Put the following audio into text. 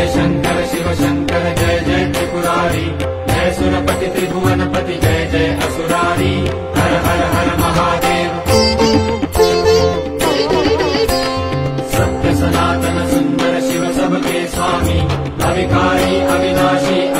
शंकर शिव शंकर जय जय त्रिपुरारी, जय सुरपति त्रिभुवनपति जय जय असुरारी, हर हर हर महादेव। सत्य सनातन सुंदर शिव सबके स्वामी, अविकारी अविनाशी